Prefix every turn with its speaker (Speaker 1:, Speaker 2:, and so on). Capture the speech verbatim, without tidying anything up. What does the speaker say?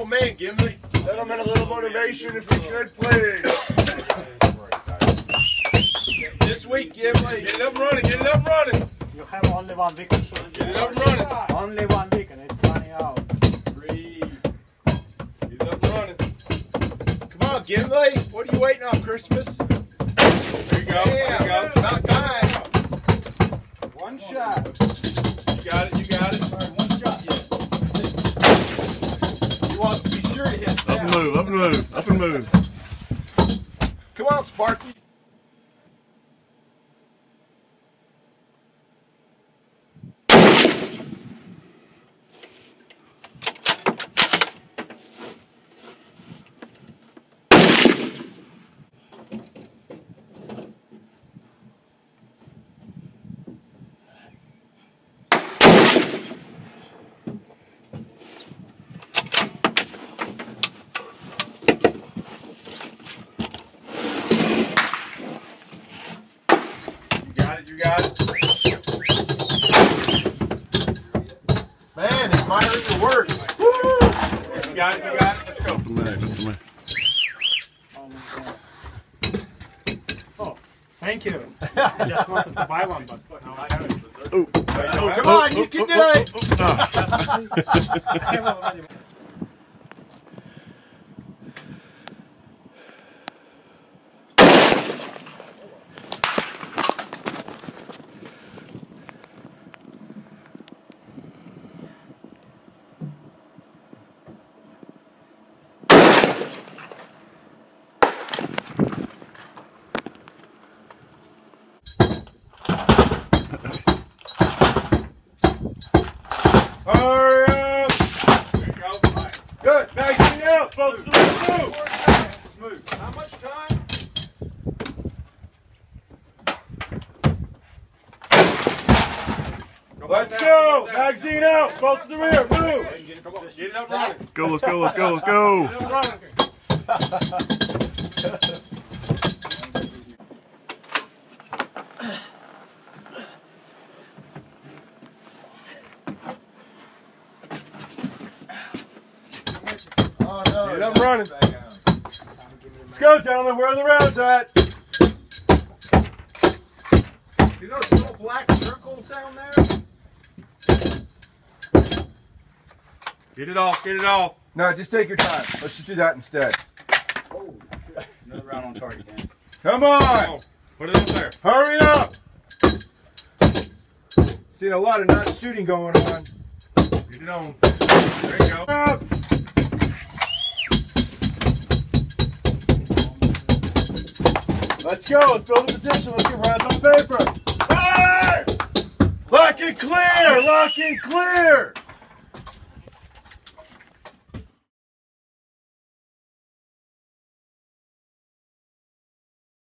Speaker 1: man, Gimli. Gentlemen, a little motivation if we could, please. This week, Gimli.
Speaker 2: Get it up running, get it up running.
Speaker 3: You have only one week.
Speaker 2: Get it up running.
Speaker 3: Only one week and it's running out.
Speaker 2: Breathe. Get it up running.
Speaker 1: Come on, Gimli. What are you waiting on, Christmas?
Speaker 2: There you go.
Speaker 1: Yeah,
Speaker 2: There you go.
Speaker 1: about time. One shot.
Speaker 2: You got it, you got it.
Speaker 1: All right, one shot yet. He wants to be sure to hit
Speaker 4: Up
Speaker 1: that.
Speaker 4: and move, up and move, up and move.
Speaker 1: Come on, Sparky.
Speaker 2: You got it.
Speaker 1: Man, admiring your work.
Speaker 2: You got it, you got it. Let's go.
Speaker 4: Come on, come on.
Speaker 3: Oh, thank you. I just wanted to buy one, but now I have it.
Speaker 4: Oh.
Speaker 1: Come on, you can do it.
Speaker 3: I have already.
Speaker 1: Hurry up.
Speaker 2: There you go.
Speaker 1: Good. Magazine out, folks. To the move.
Speaker 2: Smooth.
Speaker 1: How much time? Let's go. Magazine out, folks. To the rear. Move.
Speaker 2: Come on. Get it up running.
Speaker 4: Let's go, let's go, let's go, let's go.
Speaker 2: Get it up running.
Speaker 1: Oh, no.
Speaker 2: Get it up running.
Speaker 1: Let's go, gentlemen. Where are the rounds at? See those little black circles down there?
Speaker 2: Get it off, get it off.
Speaker 1: No, just take your time. Let's just do that instead.
Speaker 5: Another round on target, Dan.
Speaker 1: Come
Speaker 2: Come
Speaker 1: on.
Speaker 2: on. Put it up there.
Speaker 1: Hurry up. Seen a lot of not shooting going on.
Speaker 2: Get it on. There you go.
Speaker 1: Up. Let's go. Let's build a position. Let's get rounds on paper. Fire! Lock and clear. Lock and clear.